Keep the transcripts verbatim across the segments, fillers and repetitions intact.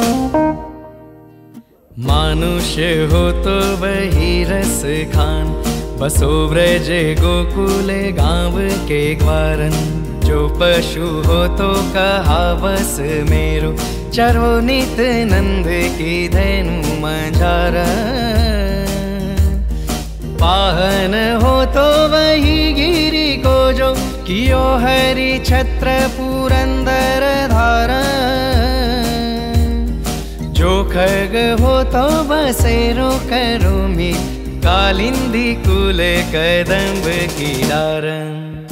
मानुष हो तो वही रस खान, बसो ब्रज गोकुले गाँव के ग्वारन। जो पशु हो तो कहा बस मेरो, चरो नित नंद की धनु मंझारा। पाहन हो तो वही गिरी को जो, कियो हरि छत्र पुरंदर धारा। जो खग हो तो बसेरो करो मी, कालिंदी कुल कदम्ब की डारन।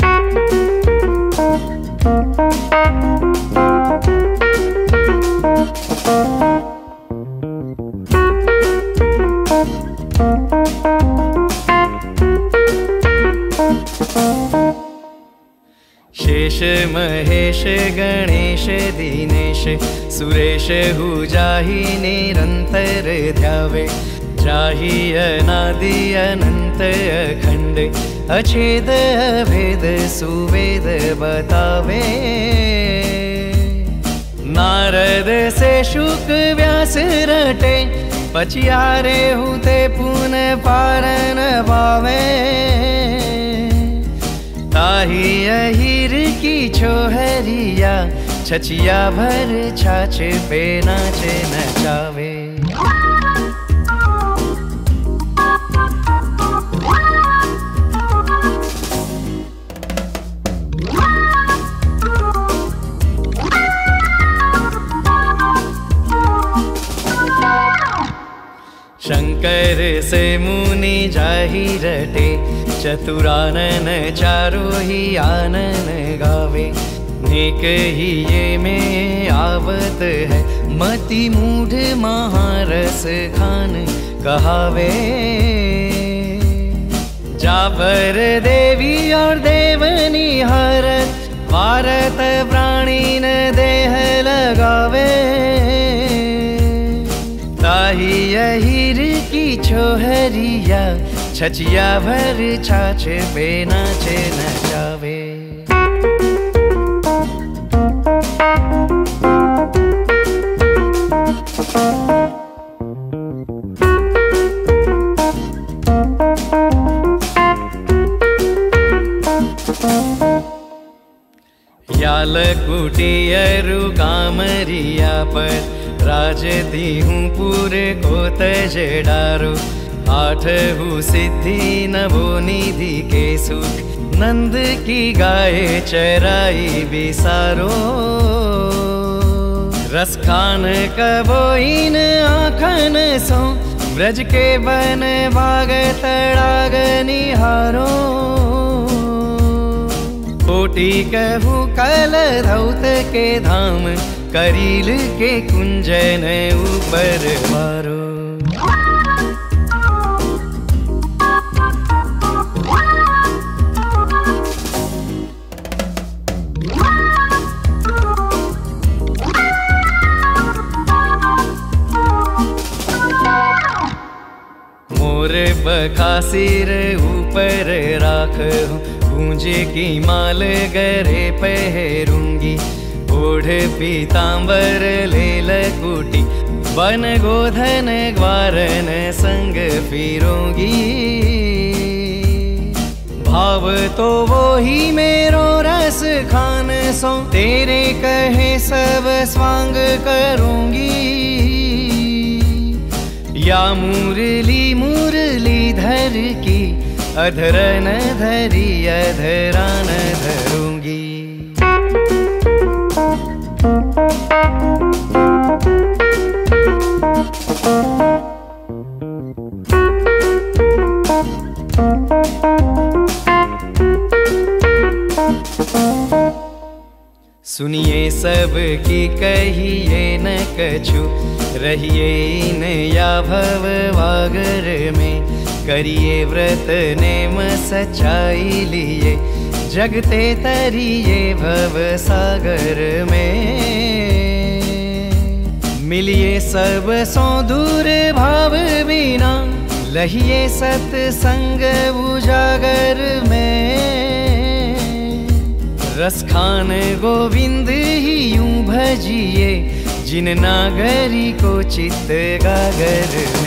शेष महेश गणेश दीनेश, सुरेश हु जाहि निरंतर ध्यावे। जाहि अनादि अनंत अखंड, अछेद अभेद सुवेद बतावे। नारद से शुक व्यास रटे, पचियारे हुते पुन पारन पावे। ताहि अहिर की छोहरिया, छचिया भर छाछ पे नाच नचावे। शंकर से मुनि जाहि रटे, चतुरानन चारो ही आनन गावे। नेक ही ये में आवत है, मति मूढ़ महारस खान कहावे। जाबर देवी और देवनी हरत, भारत प्राणीन देह लगावे। ताहि अहिर की छोहरिया, छचिया भर छाछ पे नाच नचावे। याल कुटियरु कामरिया पर, राजती हूँ पूरे को तजडारो। आठ हु सिद्धि नवो निधि के सुख, नंद की गाय चराई बिसारो। रसखान कबो इन आखन सो, ब्रज के बन बाग तड़ाग निहारो। कोटि कहू कल धौत के धाम, करील के कुंजन ऊपर मारो। मोर बखासिर ऊपर राख, पूंजे की माल गरे पहरूंगी। ओढ़ पीतांबर ले लकुटी, बन गोधन ग्वारन संग फिरूंगी। भाव तो वो ही मेरो रस खान सो, तेरे कहे सब स्वांग करूंगी। या मुरली मुरली धर की, अधरन धरी अधरान धरूंगी। सुनिए सब की कहिए न कछु, रहिए इन या भव वागर में। करिए व्रत नेम सच्चाई लिए, जगते तरिए भव सागर में। मिलिए सब सो दूर भाव बिना, लहिए सत्संग उजागर में। रसखान गोविंद ही यूं भजिए, जिन नागरी को चित्त गागर